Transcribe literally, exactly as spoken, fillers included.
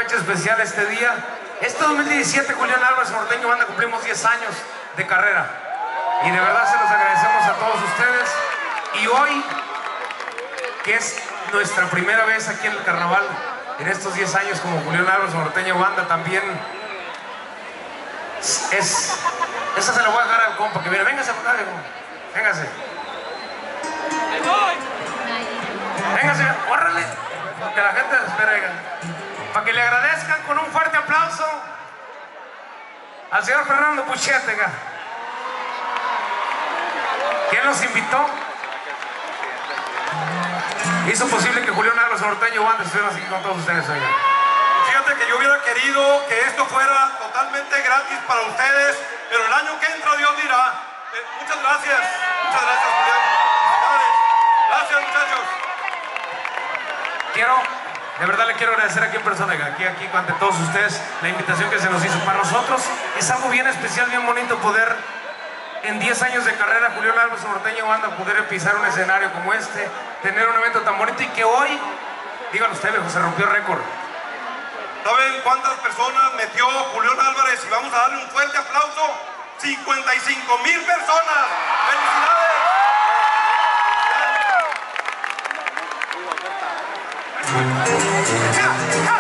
fecha especial este día. Este dos mil diecisiete, Julián Álvarez Norteño Banda, cumplimos diez años de carrera. Y de verdad se los agradecemos a todos ustedes. Y hoy, que es nuestra primera vez aquí en el carnaval, en estos diez años como Julián Álvarez Norteño Banda, también es... Esa se la voy a dejar al compa, que viene. Véngase por acá, véngase. Véngase, órale. Que la gente espere. Para que le agradezcan con un fuerte aplauso al señor Fernando Puchete. ¿Quién los invitó? Hizo posible que Julián Álvarez Norteño Banda estuviera aquí con todos ustedes hoy. Fíjate que yo hubiera querido que esto fuera totalmente gratis para ustedes, pero el año que entra Dios dirá. Eh, muchas gracias, muchas gracias, Julián. Gracias, muchachos. Quiero, de verdad le quiero agradecer aquí en persona, aquí, aquí ante todos ustedes, la invitación que se nos hizo. Para nosotros es algo bien especial, bien bonito poder, en diez años de carrera, Julián Álvarez Norteño Banda, poder pisar un escenario como este, tener un evento tan bonito y que hoy, díganlo ustedes, viejo, se rompió récord. ¿Saben cuántas personas metió Julián Álvarez? Y vamos a darle un fuerte aplauso. cincuenta y cinco mil personas. ¡Felicidades!